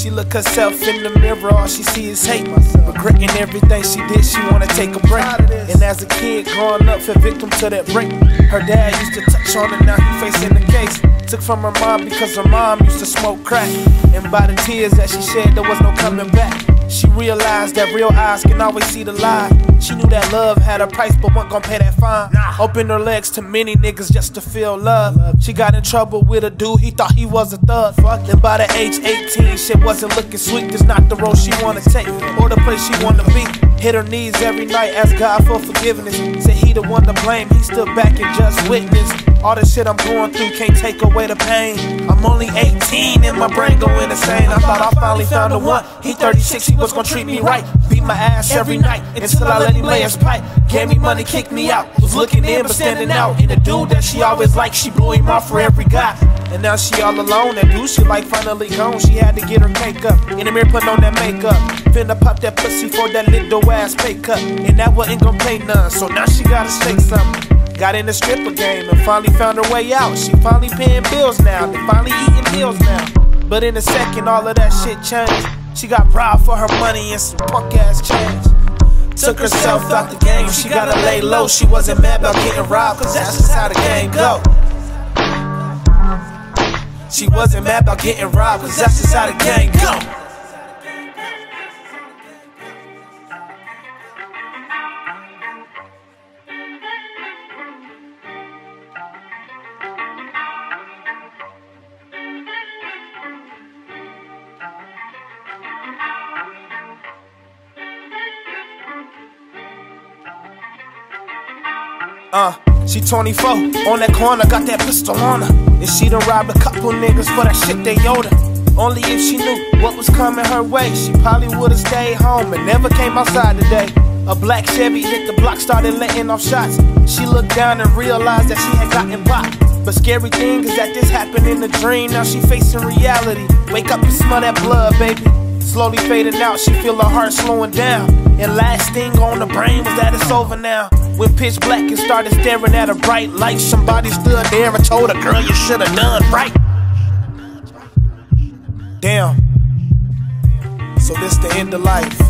she look herself in the mirror, all she see is hate. Regretting everything she did, she wanna take a break. And as a kid growing up, fell victim to that break. Her dad used to touch on her, now he facing the case. Took from her mom because her mom used to smoke crack. And by the tears that she shed, there was no coming back. She realized that real eyes can always see the lie. She knew that love had a price but wasn't gonna pay that fine. Opened her legs to many niggas just to feel love. She got in trouble with a dude, he thought he was a thug. Then by the age 18, shit wasn't looking sweet. This not the road she wanna take or the place she wanna be. Hit her knees every night, ask God for forgiveness. Said he the one to blame, he stood back and just witnessed. All the shit I'm going through can't take away the pain. I'm only 18 and my brain going insane. I thought I finally found the one. He 36, he was gonna treat me right. Beat my ass every night until I let him lay his pipe. Gave me money, kicked me out. Was looking in but standing out. And the dude that she always liked, she blew him off for every guy. And now she all alone. That dude she like finally gone. She had to get her cake up. In the mirror putting on that makeup. Finna pop that pussy for that little ass pay cut. And that wasn't gonna pay none. So now she gotta shake something. Got in the stripper game and finally found her way out. She finally paying bills now. They finally eating meals now. But in a second all of that shit changed. She got robbed for her money and some punk ass change. Took herself out the game, she gotta lay low. She wasn't mad about getting robbed, cause that's just how the game go. She wasn't mad about getting robbed, cause that's just how the game go. She 24, on that corner, got that pistol on her. And she done robbed a couple niggas for that shit they owed her. Only if she knew what was coming her way, she probably would've stayed home and never came outside today. A black Chevy hit the block, started letting off shots. She looked down and realized that she had gotten popped. But scary thing is that this happened in a dream, now she facing reality. Wake up and smell that blood, baby. Slowly fading out, she feel her heart slowing down. And last thing on the brain was that it's over now. When pitch black and started staring at a bright light, somebody stood there and told her, girl, you should've done right. Damn. So this the end of life.